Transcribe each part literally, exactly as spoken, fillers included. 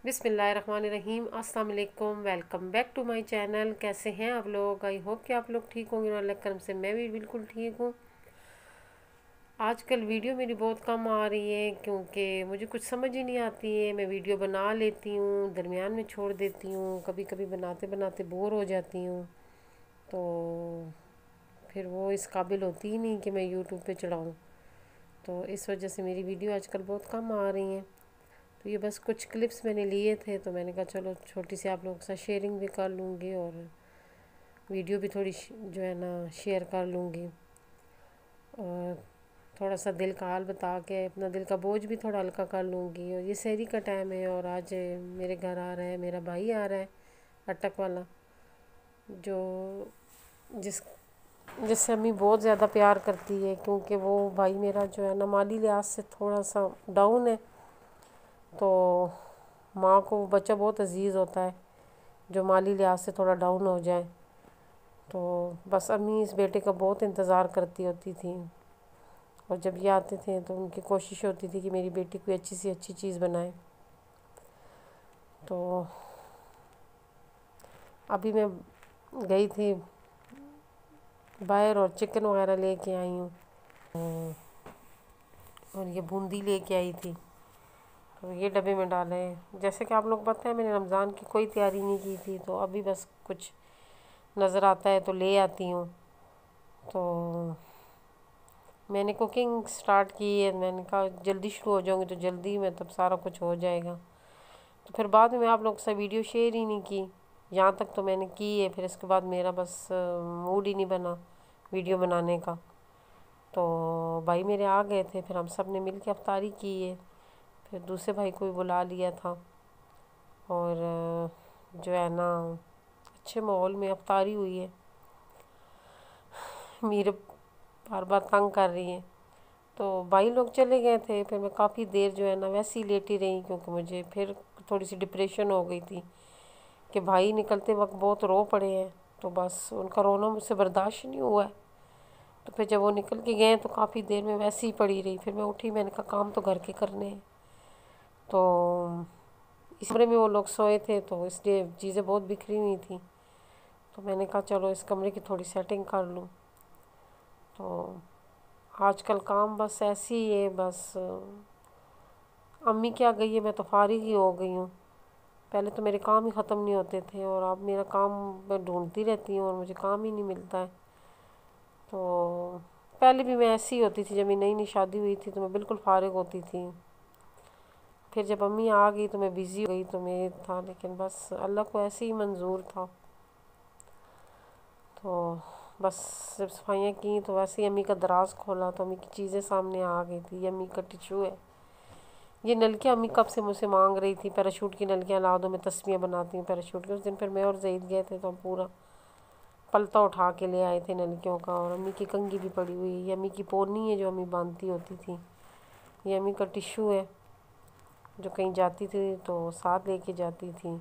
بسم اللہ الرحمن الرحیم۔ السلام علیکم، welcome back to my channel. کیسے ہیں آپ لوگ؟ آئی ہوپ کہ آپ لوگ ٹھیک ہوں گے، اور اللہ کرم سے میں بھی بالکل ٹھیک ہوں۔ آج کل ویڈیو میری بہت کم آ رہی ہے کیونکہ مجھے کچھ سمجھ ہی نہیں آتی ہے۔ میں ویڈیو بنا لیتی ہوں، درمیان میں چھوڑ دیتی ہوں، کبھی کبھی بناتے بناتے بور ہو جاتی ہوں، تو پھر وہ اس قابل ہوتی ہی نہیں کہ میں یوٹیوب پہ چڑھاؤں، تو اس وجہ سے میری ویڈیو آج کل بہت کم آ رہی ہیں۔ تو یہ بس کچھ کلپس میں نے لیے تھے، تو میں نے کہا چلو چھوٹی سی آپ لوگوں کے ساتھ شیئرنگ بھی کر لوں گی، اور ویڈیو بھی تھوڑی جو ہے نا شیئر کر لوں گی، اور تھوڑا سا دل کا حال بتا کے اپنا دل کا بوجھ بھی تھوڑا ہلکا کر لوں گی۔ اور یہ سحری کا ٹائم ہے، اور آج میرے گھر آ رہا ہے میرا بھائی، آ رہا ہے اٹک والا، جو جس جس سے امی بہت زیادہ پیار کرتی ہے، کیونکہ وہ بھائی میرا جو ہے نا مالی لحاظ سے تھوڑا سا ڈاؤن ہے، تو ماں کو وہ بچہ بہت عزیز ہوتا ہے جو مالی لحاظ سے تھوڑا ڈاؤن ہو جائے۔ تو بس امی اس بیٹے کا بہت انتظار کرتی ہوتی تھی، اور جب یہ آتے تھے تو ان کی کوشش ہوتی تھی کہ میری بیٹی کوئی اچھی سی اچھی چیز بنائے۔ تو ابھی میں گئی تھی باہر اور چکن وغیرہ لے کے آئی ہوں، اور یہ بوندی لے کے آئی تھی، تو یہ ڈبے میں ڈالے ہیں۔ جیسے کہ آپ لوگ پتہ ہے میں نے رمضان کی کوئی تیاری نہیں کی تھی، تو ابھی بس کچھ نظر آتا ہے تو لے آتی ہوں۔ تو میں نے کوکنگ سٹارٹ کی ہے، میں نے کہا جلدی شروع ہو جاؤں گی تو جلدی میں تب سارا کچھ ہو جائے گا، تو پھر بعد میں آپ لوگ سے ویڈیو شیئر ہی نہیں کی۔ یہاں تک تو میں نے کی ہے، پھر اس کے بعد میرا بس موڈ ہی نہیں بنا ویڈیو بنانے کا۔ تو بھائی میرے آ گئے تھے، پھر ہم سب نے مل کے افطاری کی ہے، پھر دوسرے بھائی کو بھی بلا لیا تھا، اور جو ہے نا اچھے ماحول میں افطاری ہوئی ہے۔ میرے بار بار تنگ کر رہی ہیں، تو بھائی لوگ چلے گئے تھے، پھر میں کافی دیر جو ہے نا ویسے ہی لیٹی رہی، کیونکہ مجھے پھر تھوڑی سی ڈپریشن ہو گئی تھی کہ بھائی نکلتے وقت بہت رو پڑے ہیں، تو بس ان کا رونا مجھ سے برداشت نہیں ہوا ہے۔ تو پھر جب وہ نکل کے گئے تو کافی دیر میں ویسے ہی پڑی رہی، پھر میں اٹھی، میں نے کہا کام تو گھر کے کرنے ہیں، تو اس کمرے میں وہ لوگ سوئے تھے تو اس لیے چیزیں بہت بکھری ہوئی تھیں، تو میں نے کہا چلو اس کمرے کی تھوڑی سیٹنگ کر لوں۔ تو آج کل کام بس ایسی ہی ہے، بس امی کیا گئی ہے، میں تو فارغ ہی ہو گئی ہوں۔ پہلے تو میرے کام ہی ختم نہیں ہوتے تھے، اور اب میرا کام میں ڈھونڈتی رہتی ہوں اور مجھے کام ہی نہیں ملتا ہے۔ تو پہلے بھی میں ایسی ہی ہوتی تھی، جب میری نئی نئی شادی ہوئی تھی تو میں بالکل فارغ ہوتی تھی، پھر جب امی آ گئی تو میں بزی ہو گئی، تو میں تھا، لیکن بس اللہ کو ایسے ہی منظور تھا۔ تو بس جب صفائیاں کیں تو ویسے ہی امی کا دراز کھولا تو امی کی چیزیں سامنے آ گئی تھی۔ یہ امی کا ٹیشو ہے، یہ نلکیاں امی کب سے مجھ سے مانگ رہی تھی، پیراشوٹ کی نلکیاں لا دو، میں تسبیحیں بناتی ہوں پیراشوٹ کی۔ اس دن پھر میں اور زید گئے تھے تو ہم پورا پلتا اٹھا کے لے آئے تھے نلکیوں کا، اور امی کی کنگھی بھی پڑی ہوئی ہے، یہ امی کی پونی ہے جو امی باندھتی ہوتی تھی، یہ امی کا ٹیشو ہے جو کہیں جاتی تھی تو ساتھ لے کے جاتی تھی،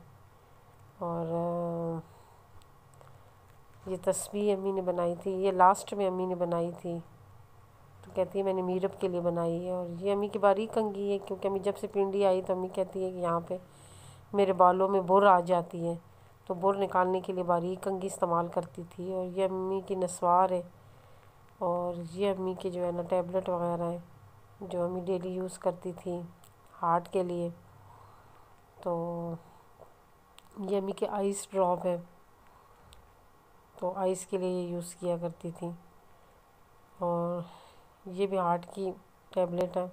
اور یہ تسبیح امی نے بنائی تھی، یہ لاسٹ میں امی نے بنائی تھی، تو کہتی ہے میں نے میرب کے لیے بنائی ہے۔ اور یہ امی کی باریک کنگھی ہے، کیونکہ امی جب سے پنڈی آئی تو امی کہتی ہے کہ یہاں پہ میرے بالوں میں بر آ جاتی ہے، تو بر نکالنے کے لیے باریک کنگھی استعمال کرتی تھی۔ اور یہ امی کی نسوار ہے، اور یہ امی کے جو ہے نا ٹیبلٹ وغیرہ ہیں جو امی ڈیلی یوز کرتی تھی ہارٹ کے لیے۔ تو یہ امی کے آئس ڈراپ ہے، تو آئس کے لیے یہ یوز کیا کرتی تھی، اور یہ بھی ہارٹ کی ٹیبلٹ ہے،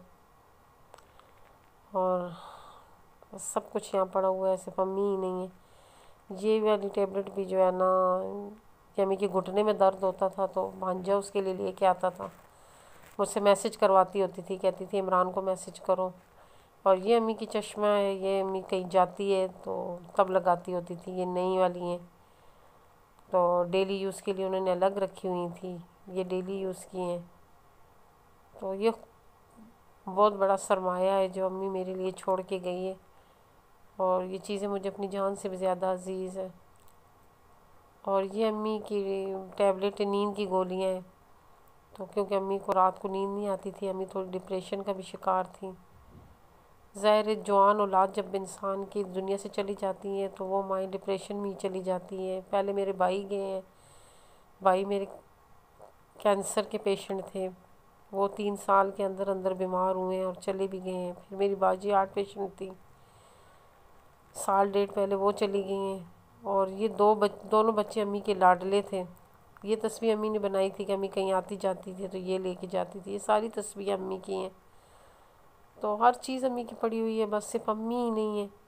اور سب کچھ یہاں پڑا ہوا ہے، صرف امی ہی نہیں ہے۔ یہ والی ٹیبلٹ بھی جو ہے نا، یہ امی کے گھٹنے میں درد ہوتا تھا تو بھانجا اس کے لیے لے کے آتا تھا، مجھ سے میسج کرواتی ہوتی تھی، کہتی تھی عمران کو میسج کرو۔ اور یہ امی کی چشمہ ہے، یہ امی کہیں جاتی ہے تو تب لگاتی ہوتی تھی، یہ نئی والی ہیں، تو ڈیلی یوز کے لیے انہوں نے الگ رکھی ہوئی تھی، یہ ڈیلی یوز کی ہیں۔ تو یہ بہت بڑا سرمایہ ہے جو امی میرے لیے چھوڑ کے گئی ہے، اور یہ چیزیں مجھے اپنی جان سے بھی زیادہ عزیز ہے۔ اور یہ امی کی ٹیبلٹ نیند کی گولیاں ہیں، تو کیونکہ امی کو رات کو نیند نہیں آتی تھی، امی تھوڑی ڈپریشن کا بھی شکار تھی، ظاہر جوان اولاد جب انسان کی دنیا سے چلی جاتی ہیں تو وہ مائیں ڈپریشن میں ہی چلی جاتی ہیں۔ پہلے میرے بھائی گئے ہیں، بھائی میرے کینسر کے پیشنٹ تھے، وہ تین سال کے اندر اندر بیمار ہوئے ہیں اور چلے بھی گئے ہیں۔ پھر میری باجی ہارٹ پیشنٹ تھی، سال ڈیڑھ پہلے وہ چلی گئی ہیں۔ اور یہ دو بچ دونوں بچے امی کے لاڈلے تھے۔ یہ تصویر امی نے بنائی تھی کہ امی کہیں آتی جاتی تھی تو یہ لے کے جاتی تھی۔ یہ ساری تصویریں امی کی ہیں، تو ہر چیز امی کی پڑی ہوئی ہے، بس صرف امی ہی نہیں ہے۔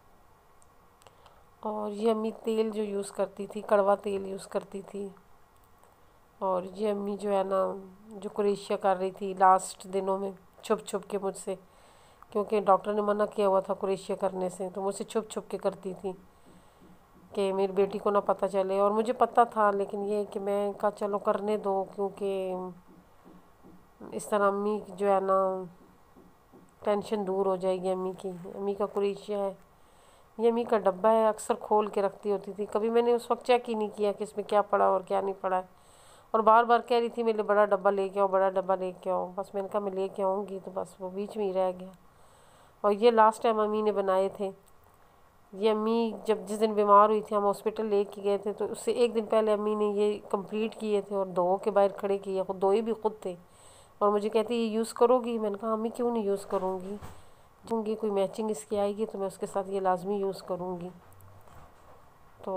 اور یہ امی تیل جو یوز کرتی تھی کڑوا تیل یوز کرتی تھی۔ اور یہ امی جو ہے نا جو کریشیا کر رہی تھی لاسٹ دنوں میں چھپ چھپ کے مجھ سے، کیونکہ ڈاکٹر نے منع کیا ہوا تھا کریشیا کرنے سے، تو مجھ سے چھپ چھپ کے کرتی تھی کہ میری بیٹی کو نہ پتہ چلے۔ اور مجھے پتہ تھا، لیکن یہ کہ میں کہا چلو کرنے دو، کیونکہ اس طرح امی جو ہے نا ٹینشن دور ہو جائے گی امی کی۔ امی کا کریشیا ہے، یہ امی کا ڈبہ ہے، اکثر کھول کے رکھتی ہوتی تھی، کبھی میں نے اس وقت چیک ہی نہیں کیا کہ اس میں کیا پڑا اور کیا نہیں پڑا ہے۔ اور بار بار کہہ رہی تھی میرے لیے بڑا ڈبہ لے کے آؤ، بڑا ڈبہ لے کے آؤ، بس میں نے کہا میں لے کے آؤں گی، تو بس وہ بیچ میں ہی رہ گیا۔ اور یہ لاسٹ ٹائم امی نے بنائے تھے۔ یہ امی جب جس دن بیمار ہوئی تھی ہم ہاسپٹل لے کے گئے تھے، تو اس سے ایک دن پہلے امی نے یہ کمپلیٹ کیے تھے اور دھو کے باہر کھڑے کیے، خود دھوئے بھی خود تھے۔ اور مجھے کہتی یہ یوز کرو گی؟ میں نے کہا امی کیوں نہیں یوز کروں گی، دوں گی کوئی میچنگ اس کی آئے گی تو میں اس کے ساتھ یہ لازمی یوز کروں گی۔ تو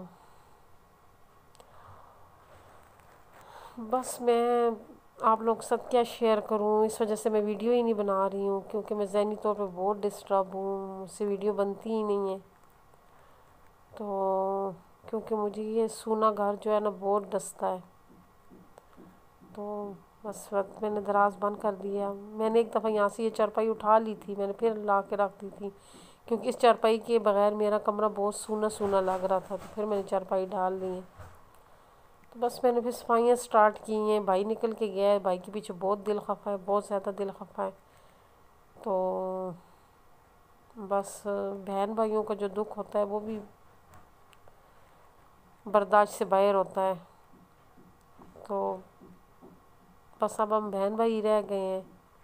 بس میں آپ لوگ ساتھ کیا شیئر کروں، اس وجہ سے میں ویڈیو ہی نہیں بنا رہی ہوں، کیونکہ میں ذہنی طور پہ بہت ڈسٹرب ہوں، مجھ سے ویڈیو بنتی ہی نہیں ہے۔ تو کیونکہ مجھے یہ سونا گھر جو ہے نا بہت ڈستا ہے، تو بس وقت میں نے دراز بند کر دیا۔ میں نے ایک دفعہ یہاں سے یہ چارپائی اٹھا لی تھی، میں نے پھر لا کے رکھ دی تھی، کیونکہ اس چارپائی کے بغیر میرا کمرہ بہت سونا سونا لگ رہا تھا، تو پھر میں نے چارپائی ڈال دی ہے۔ تو بس میں نے پھر صفائیاں سٹارٹ کی ہیں۔ بھائی نکل کے گیا ہے، بھائی کے پیچھے بہت دل خفا ہے، بہت زیادہ دل خفا ہے۔ تو بس بہن بھائیوں کا جو دکھ ہوتا ہے وہ بھی برداشت سے باہر ہوتا ہے، تو بس اب ہم بہن بھائی رہ گئے ہیں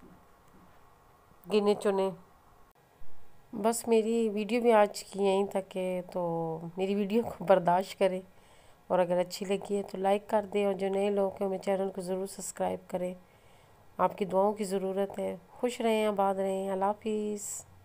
گنے چنے۔ بس میری ویڈیو بھی آج کی یہیں تک ہے، تو میری ویڈیو کو برداشت کریں، اور اگر اچھی لگی ہے تو لائک کر دیں، اور جو نئے لوگ ہیں میرے چینل کو ضرور سبسکرائب کریں۔ آپ کی دعاؤں کی ضرورت ہے۔ خوش رہیں، آباد رہیں۔ اللہ حافظ۔